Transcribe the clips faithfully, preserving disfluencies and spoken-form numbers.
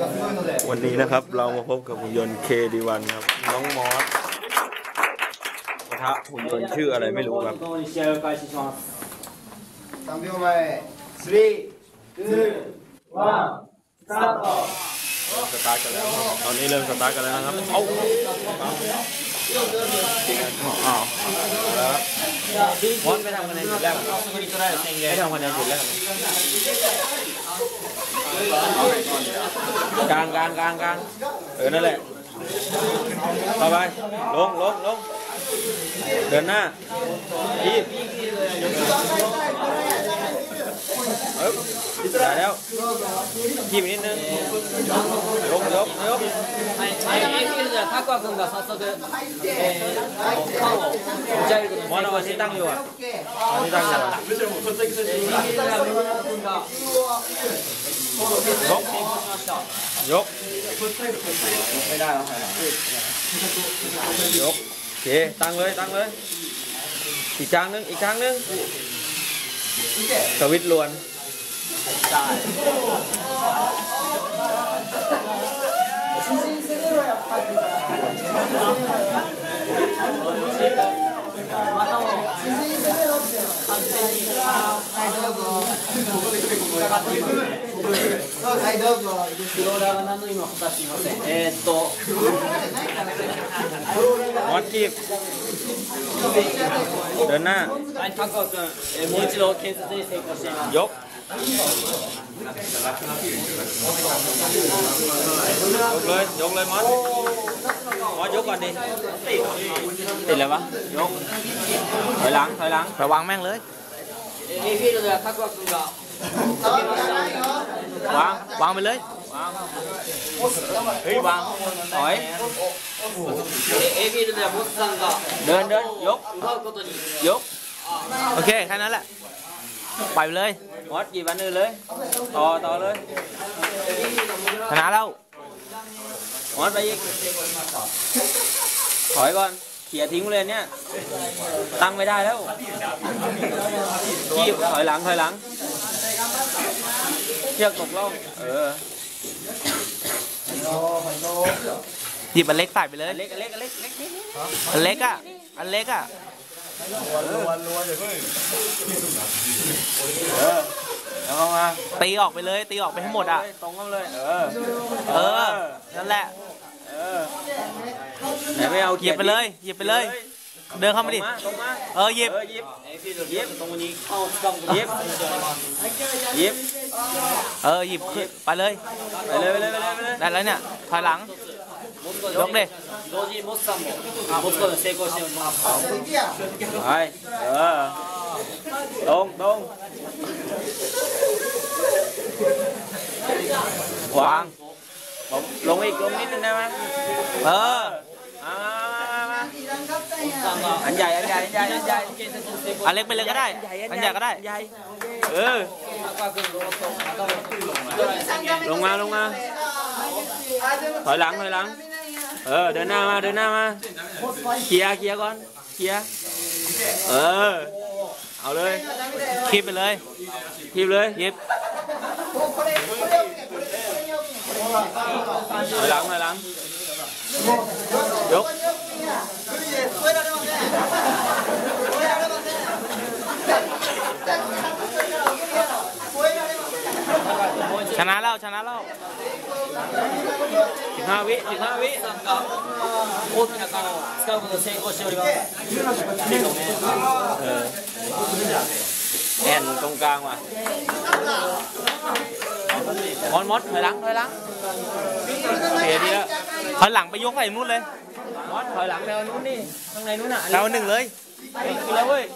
วันนี้นะครับเรามาพบกับหุ่นยนต์ เค ดี วัน ครับน้องมอสกระทะหุ่นยนต์ชื่ออะไรไม่รู้ครับสาม秒前สาม สอง สตาร์ทสตาร์ทกันแล้วตอนนี้เริ่มสตาร์ทกันแล้วนะครับเอาอ้าวมอสไม่ทำคะแนนจุดแรกไม่ทำคะแนนจุดแรกกลางกลางกลางกลางเออนั่นแหละต่อไปลงลงลงเดินหน้าทีบเออได้แล้วทีบนิดนึงยกยกยกタクワ君が早速、えー、パンを持ち上げることに成功していたんです。 อันนี้ตั้งอยู่อ่ะ右手がメガネ君がยกยกไม่ได้แล้วยกโอเคตั้งเลยตั้งเลยอีกครั้งนึงอีกครั้งนึงสวิตช์ล้วนはいどうぞフローラーが何の意味も果たしていません。えー、っとมอสทีบเดินหน้าはい、タクワ君、えー、もう一度建設に成功しています。 ยกยกเลยยกเลยมอสมอสยกก่อนดิติดเลยวะยกถอยหลังถอยหลังระวังแม่งเลยエイフィールドではタクワ君がวางวางไปเลยวางเฮ้ยวางถอยエイフィールドではモスさんがเดินเดินยก奪うことにยกโอเคแค่นั้นแหละปล่อยไปเลยมอสหยิบอันอื่นเลยต่อต่อเลยชนะแล้วมอสไปอีกถอยก่อนเขี่ยทิ้งเลยเนี่ยตั้งไม่ได้แล้วขี้ถอยหลังถอยหลังเชือกตกล่องเออหยิบอันเล็กใส่ไปเลยอันเล็กอันเล็กอันเล็กอันเล็กอ่ะอันเล็กอ่ะเออแล้วเข้ามาตีออกไปเลยตีออกไปทั้งหมดอ่ะตรงเข้าเลยเออเออนั่นแหละเออไหนไม่เอาหยิบไปเลยหยิบไปเลยเดินเข้ามาดิเออหยิบหยิบหยิบตรงนี้หยิบหยิบเออหยิบขึ้นไปเลยไปเลยไปเลยไปเลยไปเลยได้แล้วเนี่ยถอยหลังยกดิ同時にモスさんも持つことに成功しております。 ไปเออตรงตรงวางลงอีกลงนิดนึงได้ไหมเอออันใหญ่อันใหญ่อันใหญ่อันใหญ่อันเล็กไปเลยก็ได้อันใหญ่ก็ได้เออลงมาลงมาถอยหลังถอยหลังเออเดินหน้ามาเดินหน้ามาเคลียร์เคลียร์ก่อนเคลียร์เออเอาเลยคีบไปเลยคีบเลยหยิบถอยหลังถอยหลังยกชนะแล้วชนะแล้วสิบห้าวิสิบห้าวิ大きな缶を使うことに成功しております。 เออแอนตรงกลางว่ะมดมดถอยหลังถอยหลังเสียดีแล้วถอยหลังไปยกใส่นู้นเลยมดถอยหลังไปเอานู้นนี่ข้างในนู้นอ่ะเอาหนึ่งเลยกินแล้วเว้ย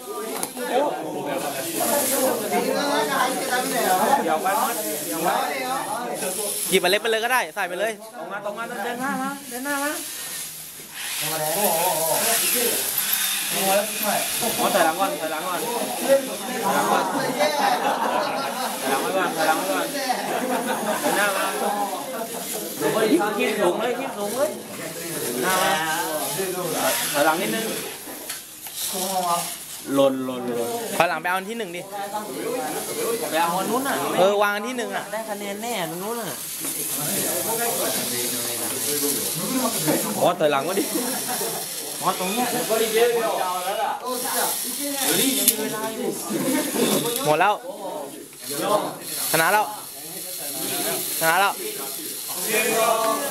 เดี๋ยวไปมดเดี๋ยวไปหยิบมาเล็กไปเลยก็ได้ใส่ไปเลยตรงมาตรงมาเดินหน้ามาเดินหน้ามามดถอยหลังก่อนถอยหลังก่อนถอยหลังก่อนถอยหลังไว้ก่อนถอยหลังไว้ก่อนเดินหน้ามาคีบสูงเลยคีบสูงเลยหน้ามาถอยหลังนิดนึงหล่นหล่นหล่นถอยหลังไปเอาที่หนึ่งดิไปเอาอันนู้นอ่ะเออวางอันที่หนึ่งอ่ะได้คะแนนแน่ตรงนู้นอ่ะมอสถอยหลังวะดิมอสตรงเนี้ยหมดแล้วชนะแล้วชนะแล้ว